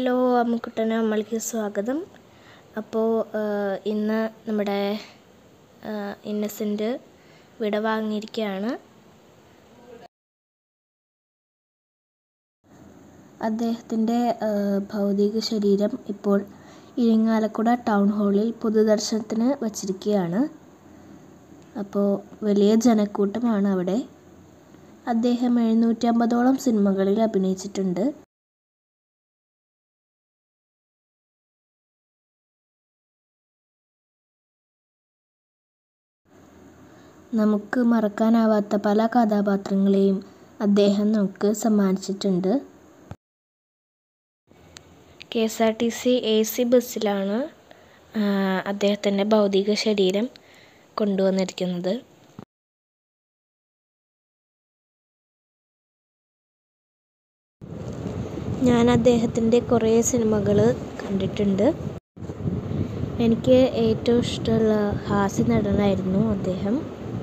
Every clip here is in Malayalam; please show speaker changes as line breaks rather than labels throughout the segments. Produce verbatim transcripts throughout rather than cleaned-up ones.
ഹലോ അമ്മുക്കുട്ടനെ നമ്മൾക്ക് സ്വാഗതം. അപ്പോൾ ഇന്ന് നമ്മുടെ ഇന്നസെൻ്റ് വിട വാങ്ങിയിരിക്കുകയാണ്. അദ്ദേഹത്തിൻ്റെ ഭൗതിക ശരീരം ഇപ്പോൾ ഇരിങ്ങാലക്കുട ടൗൺ ഹാളിൽ പൊതുദർശനത്തിന് വച്ചിരിക്കുകയാണ്. അപ്പോൾ വലിയ ജനക്കൂട്ടമാണ് അവിടെ. അദ്ദേഹം എഴുന്നൂറ്റി അമ്പതോളം സിനിമകളിൽ അഭിനയിച്ചിട്ടുണ്ട്. നമുക്ക് മറക്കാനാവാത്ത പല കഥാപാത്രങ്ങളെയും അദ്ദേഹം നമുക്ക് സമ്മാനിച്ചിട്ടുണ്ട്. K S R T C A C ബസ്സിലാണ് അദ്ദേഹത്തിൻ്റെ ഭൗതിക ശരീരം കൊണ്ടുവന്നിരിക്കുന്നത്. ഞാൻ അദ്ദേഹത്തിൻ്റെ കുറേ സിനിമകൾ കണ്ടിട്ടുണ്ട്. എനിക്ക് ഏറ്റവും ഇഷ്ടമുള്ള ഹാസ്യ നടനായിരുന്നു അദ്ദേഹം.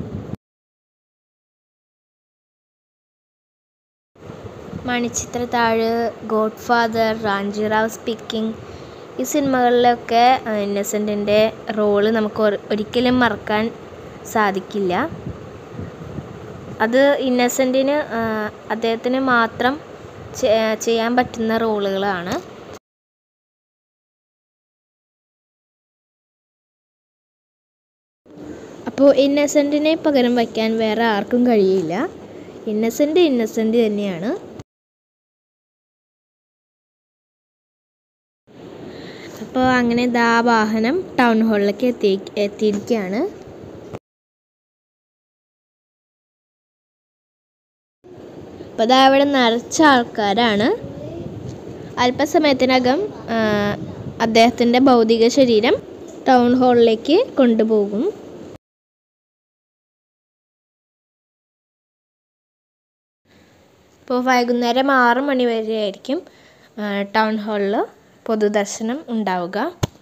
മണിച്ചിത്രത്താഴ്, ഗോഡ് ഫാദർ, റാഞ്ചിറാവ് സ്പീക്കിംഗ്, ഈ സിനിമകളിലൊക്കെ ഇന്നസെൻറ്റിൻ്റെ റോള് നമുക്ക് ഒരിക്കലും മറക്കാൻ സാധിക്കില്ല. അത് ഇന്നസെൻറ്റിന് അദ്ദേഹത്തിന് മാത്രം ചെയ്യാൻ പറ്റുന്ന റോളുകളാണ്. അപ്പോൾ ഇന്നസെൻറ്റിനെ പകരം വയ്ക്കാൻ വേറെ ആർക്കും കഴിയില്ല. ഇന്നസെൻ്റ് ഇന്നസെൻ്റ് തന്നെയാണ്. അപ്പോൾ അങ്ങനെ ദാ വാഹനം ടൗൺ ഹാളിലേക്ക് എത്തി എത്തിയിരിക്കുകയാണ്. അപ്പോൾ ദാ അവിടെ നിറച്ച ആൾക്കാരാണ്. അല്പസമയത്തിനകം അദ്ദേഹത്തിൻ്റെ ഭൗതിക ശരീരം ടൗൺ ഹാളിലേക്ക് കൊണ്ടുപോകും. ഇപ്പോൾ വൈകുന്നേരം ആറ് മണി വരെ ആയിരിക്കും ടൗൺ ഹാളിൽ പൊതുദർശനം ഉണ്ടാവുക.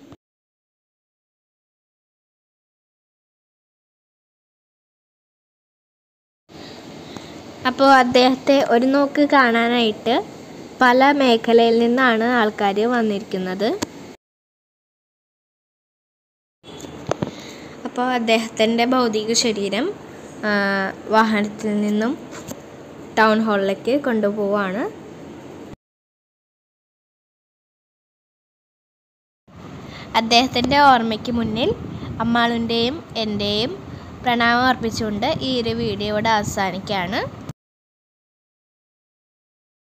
അപ്പോൾ അദ്ദേഹത്തെ ഒരു നോക്ക് കാണാനായിട്ട് പല മേഖലയിൽ നിന്നാണ് ആൾക്കാർ വന്നിരിക്കുന്നത്. അപ്പോൾ അദ്ദേഹത്തിൻ്റെ ഭൗതിക ശരീരം വാഹനത്തിൽ നിന്നും ടൗൺ ഹാളിലേക്ക് കൊണ്ടുപോവാണ്. അദ്ദേഹത്തിൻ്റെ ഓർമ്മയ്ക്ക് മുന്നിൽ അമ്മാളുൻ്റെയും എൻ്റെയും പ്രണാമം അർപ്പിച്ചുകൊണ്ട് ഈ ഒരു വീഡിയോ ഇവിടെ അവസാനിക്കുകയാണ്.